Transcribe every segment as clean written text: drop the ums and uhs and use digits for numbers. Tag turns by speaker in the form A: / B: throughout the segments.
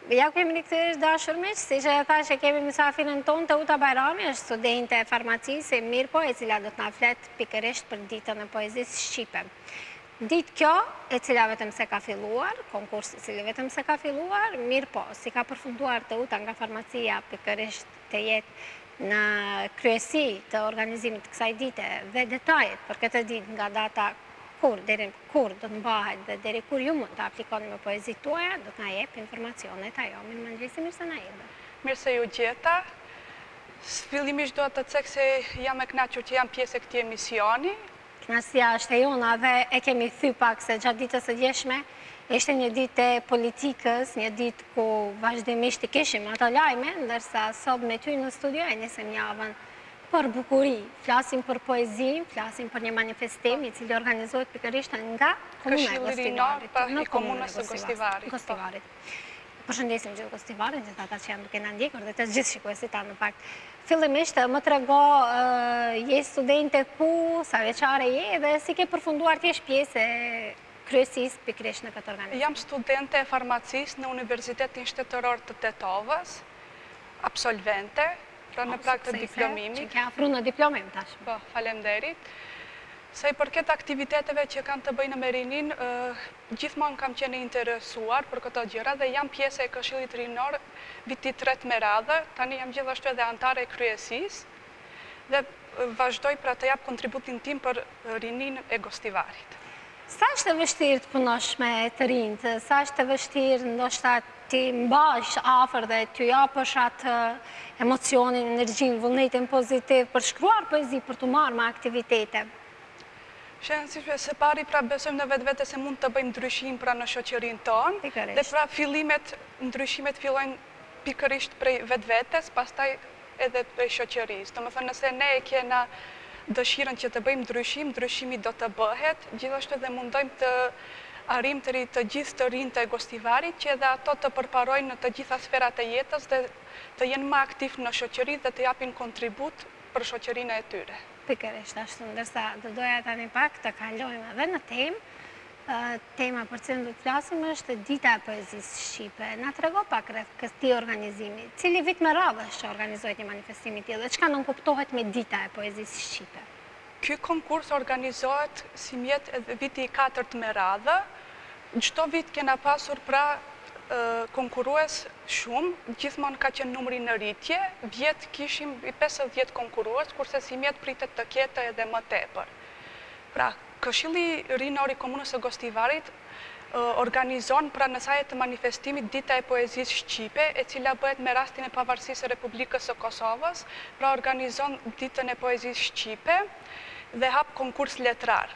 A: Ja kemi rikthyer dashur miq, siç e thash që kemi mysafirën tonë Teuta Bajrami, është studente e farmacisë e mirë po, e cila do të na flet pikërisht për ditën e poezisë shqipe. Ditë kjo, e cila vetëm se ka filluar, konkursi i cili vetëm se ka filluar, mirë po, si ka përfunduar Teuta nga farmacia pikërisht të jetë në kryesi të organizimit të kësaj dite dhe detajet për këtë ditë nga data deri kur do të mbahet dhe deri kur ju mund të aplikoni me poezitë tuaja, do të na jep informacionet ajo. Mirëmëngjesi, mirë se na erdhe.
B: Mirë se ju gjeta. Fillimisht do të cek se jam e kënaqur që jam pjesë e këtij emisioni.
A: Kënaqësia është e jona dhe e kemi thy pak se gjatë ditës së djeshme ishte një ditë e politikës, një ditë ku vazhdimisht i kishim ato lajme, ndërsa sot me ty në studio e nisem javën për bukuri, flasim për poezi, flasim për një manifestim i cili organizohet pikërisht nga komuna e Gostivarit.
B: Në komunës së Gostivarit.
A: Përshëndesim gjithë Gostivarin, gjithë ata që janë duke na ndjekur dhe të gjithë shikuesit tanë në fakt. Fillimisht më trego je studente ku, sa vjeçare je dhe si ke përfunduar ti pjesë e kryesisë pikërisht në këtë organizim.
B: Jam studente e farmacisë në Universitetin Shtetëror të Tetovës, absolvente, pra në prag të diplomimit.
A: Që ke afru në diplomim tash.
B: Po, faleminderit. Sa i përket aktiviteteve që kanë të bëjnë me rinin, gjithmonë kam qenë interesuar për këto gjëra dhe jam pjesë e Këshillit Rinor viti 3 me radhë, tani jam gjithashtu edhe antare e kryesisë dhe vazhdoj pra të jap kontributin tim për rinin e Gostivarit.
A: Sa është e vështirë të punosh me të rinjt? Sa është e vështirë ndoshta ti mbash afër dhe ty japësh atë emocionin, energjinë, vullnetin pozitiv për shkruar poezi, për të marrë me aktivitete?
B: Shënësishme, se pari pra besojmë në vetë se mund të bëjmë ndryshim pra në shoqërinë tonë, dhe pra ndryshimet fillojnë pikërisht prej vetes, pastaj edhe prej shoqërisë. Domethënë nëse ne e kena dëshirën që të bëjmë ndryshim, ndryshimi do të bëhet, gjithashtu edhe mundojmë të arrim të gjithë të rinjtë e Gostivarit, që edhe ato të përparojnë në të gjitha sferat e jetës dhe të jenë më aktiv në shoqëri dhe të japin kontribut për shoqërinë e tyre.
A: Pikërisht ashtu, ndërsa do doja tani pak të kalojmë edhe në temë. Tema për cilën do të flasim është Dita e Poezisë Shqipe. Na trego pak rreth këtij organizimi. Cili vit me radhë që organizohet një manifestim i tillë dhe çka nënkuptohet me Dita e Poezisë Shqipe?
B: Ky konkurs organizohet si mjet edhe viti i 4 me radhë. Çdo vit kena pasur pra konkurues shumë, gjithmonë ka qenë numri në rritje, vjet kishim 50 konkurues, kurse si mjet pritet të ketë edhe më tepër. Pra, Këshilli Rinor i Komunës së Gostivarit organizon pra në sajet të manifestimit Dita e Poezisë Shqipe, e cila bëhet me rastin e pavarësisë së Republikës së Kosovës, pra organizon Ditën e Poezisë Shqipe dhe hap konkurs letrar.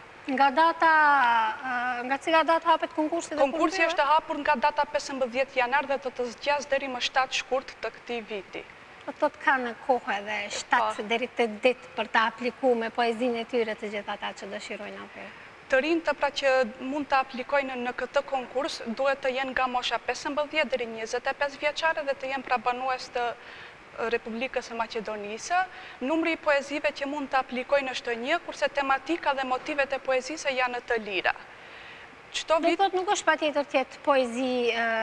A: Nga cila datë hapet konkursi?
B: Konkursi është hapur nga data 15 janar dhe të zgjas deri më 7 shkurt të këtij viti.
A: Do të kanë kohë edhe 7 deri 8 ditë për të aplikuar me poezinë e tyre të gjithë ata që dëshirojnë apo.
B: Të rinjtë pra që mund të aplikojnë në këtë konkurs duhet të jenë nga mosha 15 deri 25 vjeçare dhe të jenë pra banues të Republikës së Maqedonisë. Numri i poezive që mund të aplikojnë është 1, kurse tematika dhe motivet e poezisë janë të lira.
A: Dhe thot nuk është patjetër të jetë poezi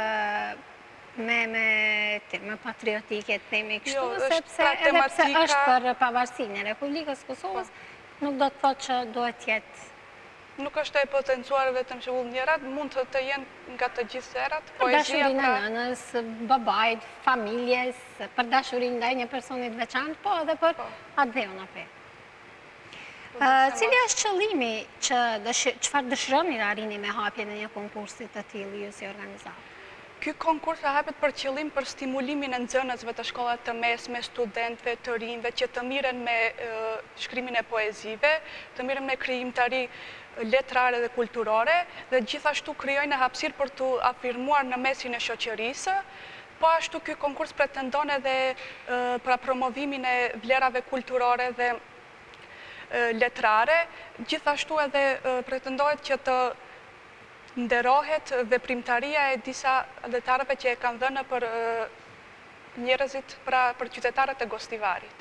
A: me patriotike të themi kështu, sepse edhe pse është për pavarësinë e Republikës së Kosovës, nuk do të thotë që duhet jetë.
B: Nuk është e potencuar vetëm që vullnerat, mund të jenë nga të gjithë serat.
A: Për dashurinë e nënës, babait, familjes, për dashurinë ndaj një personit veçantë, po edhe për atë dheun apo. Cili është qëllimi çfarë dëshironi të arrini me hapjen e një konkursi të tillë ju si organizator?
B: Ky konkurs hapet për qëllim për stimulimin e nxënësve të shkollat të mesme, studentëve, të rinjve që të miren me shkrimin e poezive, të miren me krijimtari letrare dhe kulturore dhe gjithashtu krijojnë hapësirë për të afirmuar në mesin e shoqërisë. Po ashtu ky konkurs pretendon edhe pra promovimin e vlerave kulturore dhe letrare, gjithashtu edhe pretendohet që të nderohet veprimtaria e disa letarëve që e kanë dhënë për njerëzit, pra për qytetarët e Gostivarit.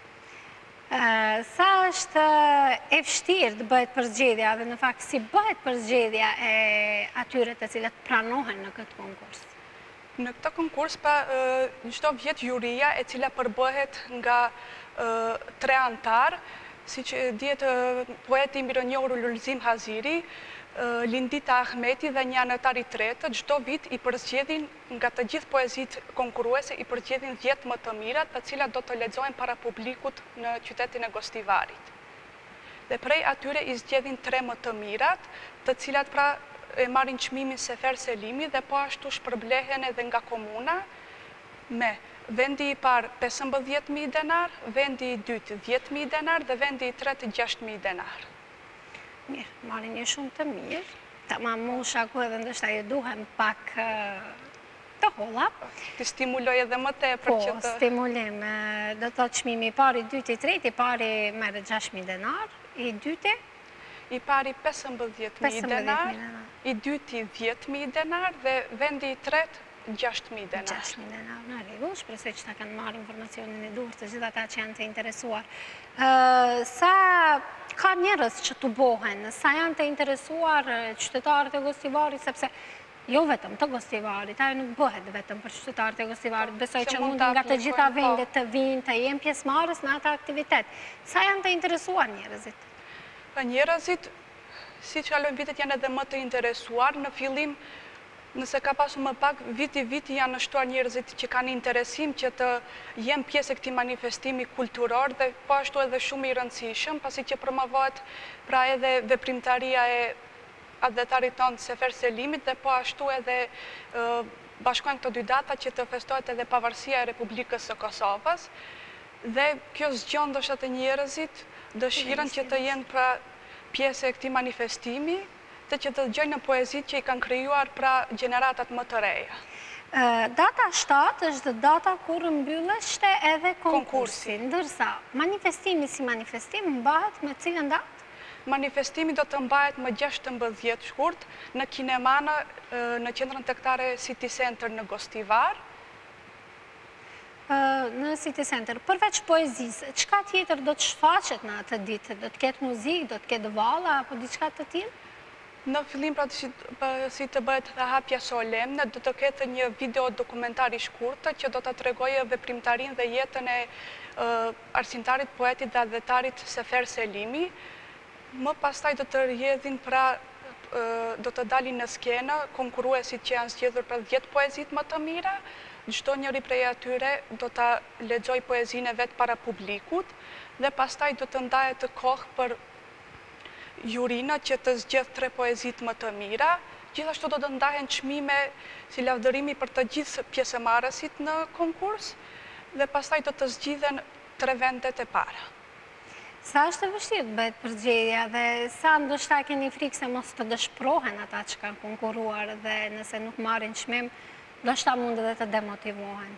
A: Sa është e vështirë të bëhet përzgjedhja dhe në fakt si bëhet përzgjedhja e atyre të cilët pranohen në këtë konkurs?
B: Në këtë konkurs, çdo vjet juria e cila përbëhet nga 3 antar, siç dihet poeti mironjohur Lulzim Haziri, Lindita Ahmeti dhe një anëtar i tretë, çdo vit i përzgjedhin nga të gjithë poezitë konkurruese, i përzgjedhin 10 më të mirat, të cilat do të lexohen para publikut në qytetin e Gostivarit. Dhe prej atyre i zgjedhin 3 më të mirat, të cilat pra e marrin çmimin Sefer Selimi dhe po ashtu shpërblehen edhe nga komuna me vendi i parë 15.000 denar, vendi i dytë 10.000 denar dhe vendi i tretë 6.000 denar.
A: Mirë, marrin një shumë të mirë. Tamam, musha ku edhe ndoshta ju duhen pak të holla.
B: Të stimuloj edhe më tepër që të...
A: Po, stimulim. Do të thotë çmimi i parë, i dytë, i tretë, i pari merret 6.000 denar, i dytë
B: i pari 15.000 denar, i dyti 10.000 denar dhe vendi i tretë 6.000 denar.
A: 6.000 denar, në rregull, shpresoj që ta kanë marrë informacionin e duhur të gjithë ata që janë të interesuar. Sa ka njerëz që të bohen, sa janë të interesuar qytetarët e Gostivarit, sepse jo vetëm të Gostivarit, ajo nuk bëhet vetëm për qytetarët e Gostivarit, besoj që mund nga të gjitha vendet të vinë, të jenë pjesëmarrës në atë aktivitet. Sa janë të interesuar njerëzit?
B: Njerëzit, si që kalojnë vitet, janë edhe më të interesuar. Në fillim, nëse ka pasur më pak, viti janë nështuar njerëzit që kanë interesim që të jenë pjesë e këtij manifestimi kulturor dhe po ashtu edhe shumë i rëndësishëm, pasi që promovohet pra edhe veprimtaria e adhetarit tonë Sefer Selimit dhe po ashtu edhe bashkojnë këto dy data që të festohet edhe pavarësia e Republikës së Kosovës. Dhe kjo zgjon ndoshta të njerëzit dëshirën që të jenë pra pjesë e këtij manifestimi dhe që të dëgjojnë në poezitë që i kanë krijuar pra gjeneratat më të reja.
A: Data 7 është data kur mbylleshte edhe konkursi, ndërsa manifestimi si manifestim mbahet me cilën datë?
B: Manifestimi do të mbahet më 16 shkurt në Kinemana në qendrën tregtare City Center në Gostivar.
A: Në City Center, përveç poezisë, çka tjetër do të shfaqet në atë ditë? Do të ketë muzikë, do të ketë valla apo diçka të tillë?
B: Në fillim, pra si të bëhet dhe hapja solemne, do të ketë një video dokumentar i shkurtër që do të tregojë veprimtarinë dhe jetën e arsimtarit, poetit dhe adhetarit Sefer Selimi. Më pastaj do të rrjedhin pra do të dalin në skenë konkurruesit që janë zgjedhur për 10 poezit më të mira. Çdo njëri prej atyre do të lexoj poezinë e vetë para publikut dhe pastaj do të ndahet kohë për jurinë që të zgjedh 3 poezit më të mira. Gjithashtu do të ndahen çmime si lavdërimi për të gjithë pjesëmarrësit në konkurs dhe pastaj do të zgjidhen 3 vendet e para.
A: Sa është e vështirë të bëhet përgjedhja dhe sa ndoshta keni frikë se mos të dëshpërohen ata që kanë konkurruar dhe nëse nuk marrin çmim, ndoshta mund edhe të demotivohen?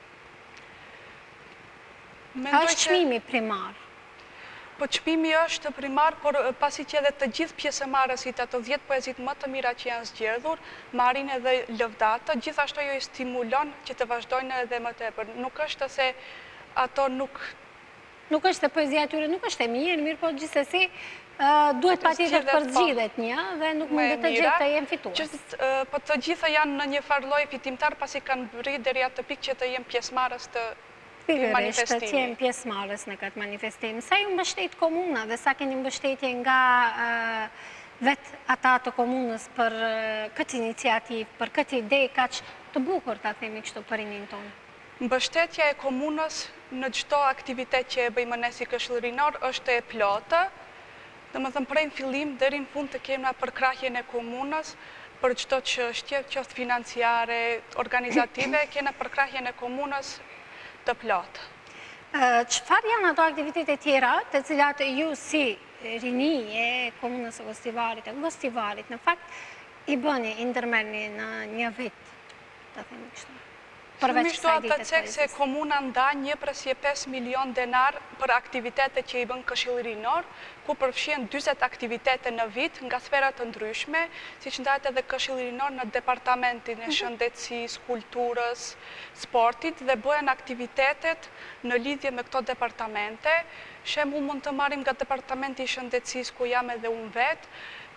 A: A është çmimi primar?
B: Po çmimi është primar, por pasi që edhe të gjithë pjesëmarrësit ato 10 poezit më të mira që janë zgjedhur, marrin edhe lëvdatë, gjithashtu ajo i stimulon që të vazhdojnë edhe më tepër. Nuk është se ato nuk
A: është se poezia atyre nuk është e mirë, po gjithsesi duhet patjetër të përgjigjet një dhe nuk mund të gjetë të jenë fitues.
B: Po të gjitha janë në një farë lloji fitimtar pasi kanë bërë deri atë pikë që të jenë pjesëmarrës të manifestimit.
A: Të jenë pjesëmarrës në këtë manifestim. Sa ju mbështet komuna dhe sa keni mbështetje nga vetë ata të komunës për këtë iniciativë, për këtë ide kaq të bukur, ta themi kështu, për rinin tonë?
B: Mbështetja e komunës në çdo aktivitet që e bëjmë ne si këshillinor është e plotë. Domethënë prej fillim deri në fund të kemi përkrahjen e komunës për çdo çështje, qoftë financiare, organizative, kemi përkrahjen e komunës të plotë.
A: Çfarë janë ato aktivitete tjera të cilat ju si rini e komunës së Gostivarit, në fakt i bëni, i ndërmerrni në një vit, ta themi kështu?
B: Shumishtu atë cek se komuna nda 1,5 milion denar për aktivitete që i bën këshilli rinor, ku përfshihen 40 aktivitete në vit nga sferat të ndryshme, siç ndahet edhe këshilli rinor në departamentin e shëndetësisë, kulturës, sportit dhe bëhen aktivitetet në lidhje me këto departamente. Shembull mund të marrim nga departamenti i shëndetësisë ku jam edhe unë vetë,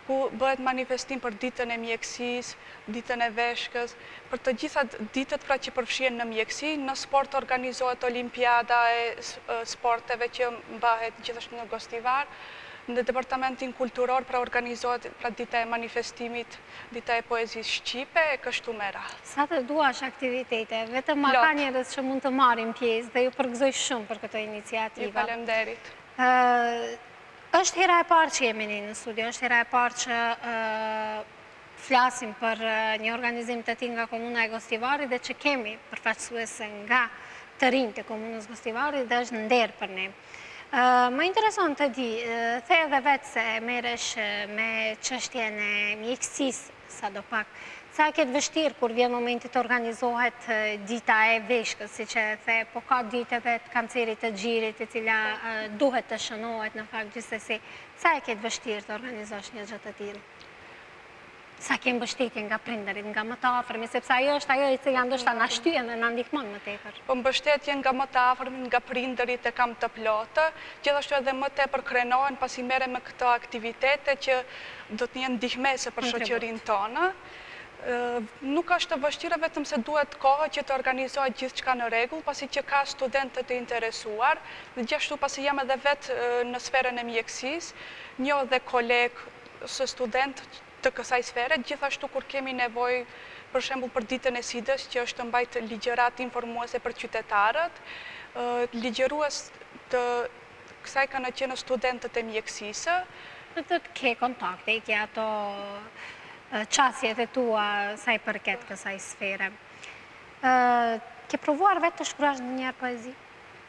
B: ku bëhet manifestim për ditën e mjekësisë, ditën e veshkës, për të gjitha ditët pra që përfshihen në mjekësi. Në sport organizohet Olimpiada e sporteve që mbahet gjithashtu në Gostivar. Në departamentin kulturor pra organizohet pra dita e manifestimit, dita e poezisë shqipe e kështu me radhë.
A: Sa të duash aktivitete, vetëm ma ka njerëz që mund të marrin pjesë dhe ju përgëzoj shumë për këto iniciativa.
B: Ju faleminderit.
A: Është hera e parë që jemi në studio, është hera e parë që flasim për një organizim të tillë nga Komuna e Gostivarit dhe që kemi përfaqësuese nga të rinjtë të Komunës Gostivarit dhe është nder për ne. Më intereson të di, the edhe vetë se merresh me çështjen e mjekësisë sadopak. Sa e ketë vështirë kur vjen momenti të organizohet dita e veshkës, siç e the, po ka ditë edhe të kancerit të xhirit, e cila duhet të shënohet në fakt gjithsesi. Sa e ketë vështirë të organizosh një gjë të tillë? Sa ke mbështetje nga prindërit, nga më të afërmi, sepse ajo është ajo e cila ndoshta na shtyen dhe na ndihmon më tepër.
B: Po mbështetje nga më të afërmi, nga prindërit e kam të plotë, gjithashtu edhe më tepër krenohen pasi merrem me këto aktivitete që do të jenë ndihmëse për shoqërinë tonë. Nuk është vështirë vetëm se duhet kohë që të organizohet gjithçka në rregull, pasi që ka studentë të interesuar, dhe gjithashtu pasi jam edhe vetë në sferën e mjekësisë, njoh dhe kolegë së studentë të kësaj sfere, gjithashtu kur kemi nevojë për shembull për ditën e sidës, që është mbajt ligjërat informuese për qytetarët, ligjërues të kësaj kanë qenë studentët e mjekësisë.
A: Të ke kontakte, i ke ato qasjet e tua sa i përket kësaj sfere. Ke provuar vetë të shkruash ndonjëherë poezi?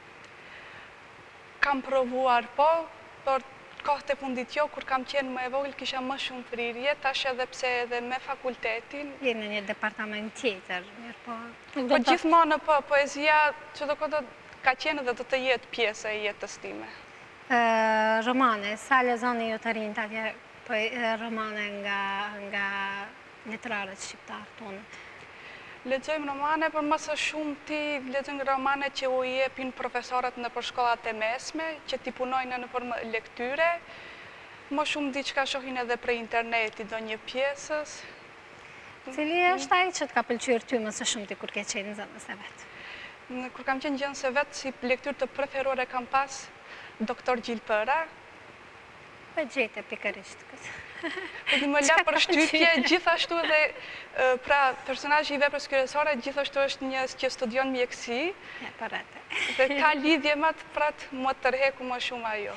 B: Kam provuar, po, por kohët e fundit jo, kur kam qenë më e vogël kisha më shumë thrirrje, tash edhe pse edhe me fakultetin.
A: Je në një departament tjetër, mirë po.
B: Po gjithmonë po, poezia çdokodo ka qenë dhe do të jetë pjesë e jetës time.
A: Romane, sa lexoni ju të rinjt atje romane nga letrarët shqiptar tonë?
B: Lexojmë romane, por më së shumti lexojmë romane që u jepin profesorët në shkollat e mesme, që ti punojnë në formë lektyre. Më shumë diçka shohin edhe prej interneti, do një pjesës.
A: Cili është ai që të ka pëlqyer ty më së shumti kur ke qenë nxënës e vet?
B: Kur kam qenë nxënës e vet, si lektyrë të preferuar e kam pas Doktor Gjilpëra.
A: Po gjete pikërisht këtë.
B: Dhe më la për shtypje, gjithashtu dhe pra personazhi i veprës kryesore gjithashtu është një që studion mjekësi. Dhe ka lidhje më të pratë më tërheku më shumë ajo.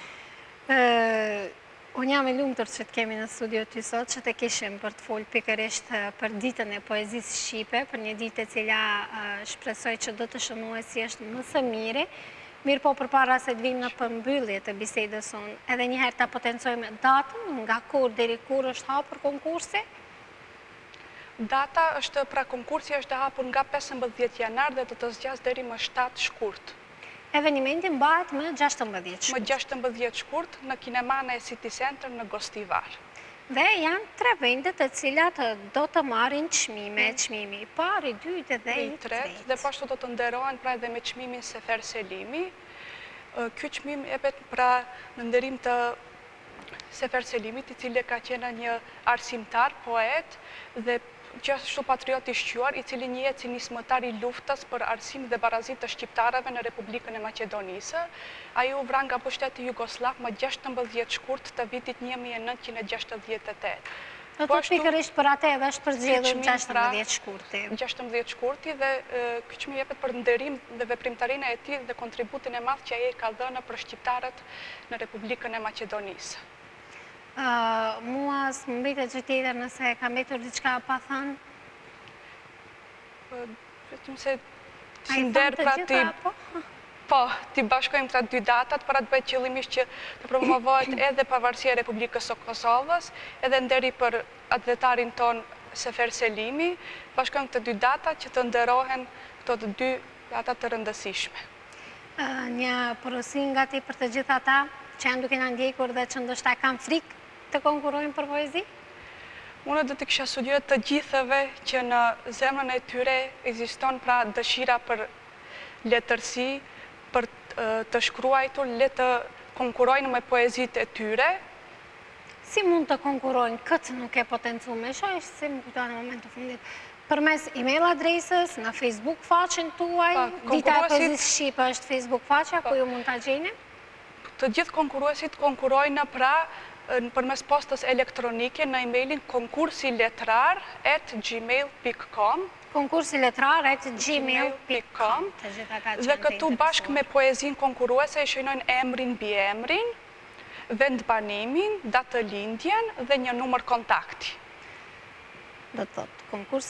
A: Unë jam e lumtur që të kemi në studio ty sot, që të kishim për të folë pikërisht për ditën e poezisë shqipe, për një ditë e cila shpresoj që do të shënohet si është më së miri. Mirë po përpara se të vim në përmbyllje të bisedës sonë, edhe njëherë ta potencojmë datën, nga kur deri kur është hapur konkursi?
B: Data është, pra konkursi është hapur nga 15 janar dhe do të zgjas deri më 7 shkurt.
A: Evenimenti mbahet më 16 shkurt.
B: Më 16 shkurt në kineman e City Center në Gostivar.
A: Dhe janë 3 vendet të cilat do të marrin çmime, çmimi i parë, i dytë dhe i tretë.
B: Dhe pashtu do të nderohen pra edhe me çmimin Sefer Selimi. Ky çmim jepet pra në nderim të Sefer Selimit, i cili ka qenë një arsimtar, poet dhe gjithashtu patriot i shquar, i cili njihet si nismëtar i luftës për arsim dhe barazit të shqiptarëve në Republikën e Maqedonisë. Ai u vran nga pushteti Jugoslav më 16 shkurt të vitit 1968.
A: Do të pikërisht për atë edhe është përzgjedhur 16 shkurti.
B: 16 shkurti dhe ky çmim jepet për nderim dhe veprimtarinë e tij dhe kontributin e madh që ai ka dhënë për shqiptarët në Republikën e Maqedonisë.
A: Mua s'më mbetet gjë tjetër nëse ka mbetur diçka pa thënë.
B: Vetëm se si nder pra ti po, ti bashkojmë këta dy datat, para të bëhet qëllimisht që të promovohet edhe pavarësia e Republikës së Kosovës, edhe nderi për atëtarin ton Sefer Selimi, bashkojmë këto dy data që të nderohen këto të dy data të rëndësishme.
A: Një porosi nga ti për të gjithë ata që janë duke na ndjekur dhe që ndoshta kanë frikë të konkurrojnë për poezi?
B: Unë do të kisha sugjeruar të gjithëve që në zemrën e tyre ekziston pra dëshira për letërsi, për të shkruar, le të konkurrojnë me poezitë e tyre.
A: si mund të konkurojnë këtë nuk e potencuar me shoh, si më kujtohet në momentin e fundit. Përmes email adresës, në Facebook faqen tuaj, Dita e Poezisë Shqipe është Facebook faqja, ku ju mund të gjeni?
B: Të gjithë konkuruesit konkurojnë pra përmes postës elektronike në emailin konkursiletrar@gmail.com
A: konkursiletrar@gmail.com
B: dhe këtu bashkë me poezin konkuruese i shënojnë emrin mbi emrin, vendbanimin, datë lindjen dhe një numër kontakti.
A: Do të thotë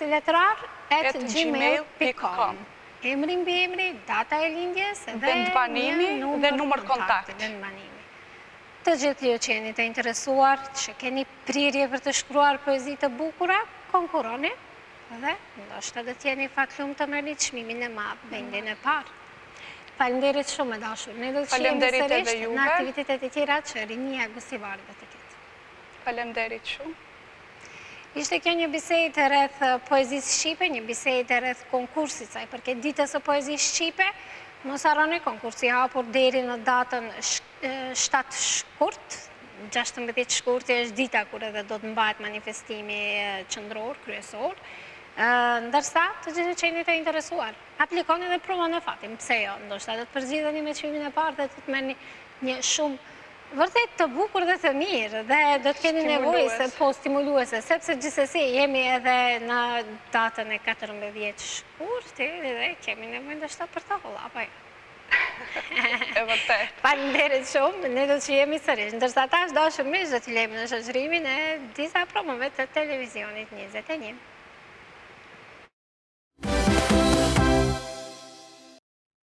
A: konkursiletrar@gmail.com. Emri mbi emri, data e lindjes dhe
B: vendbanimi dhe numër kontakti.
A: Të gjithë ju që jeni të interesuar, që keni prirje për të shkruar poezi të bukura, konkuroni dhe ndoshta do t'jeni fatlum të merrni çmimin e madh, vendin e parë. Faleminderit shumë e dashur. Ne do të shihemi sërish në aktivitetet e tjera që Rinia Gustivari do të ketë.
B: Faleminderit shumë.
A: Ishte kjo një bisedë rreth poezisë shqipe, një bisedë rreth konkursit saj përket ditës së poezisë shqipe. Mos harroni, konkursi hapur deri në datën 7 shkurt. 16 shkurti është dita kur edhe do të mbahet manifestimi qendror, kryesor. Ndërsa të gjithë që jeni të interesuar, aplikoni dhe provoni fatin, pse jo, ndoshta do të përzgjidheni me çmimin e parë dhe të merrni një shumë vërtet të bukur dhe të mirë dhe do të keni nevojë stimuluese, sepse gjithsesi jemi edhe në datën e 14 shkurti dhe kemi nevojë ndoshta për të holla, apo jo?
B: E vërtet.
A: Faleminderit shumë, ne do të shihemi sërish. Ndërsa tash dashur miq do të lejmë në shoqërimin e disa promove të televizionit 21.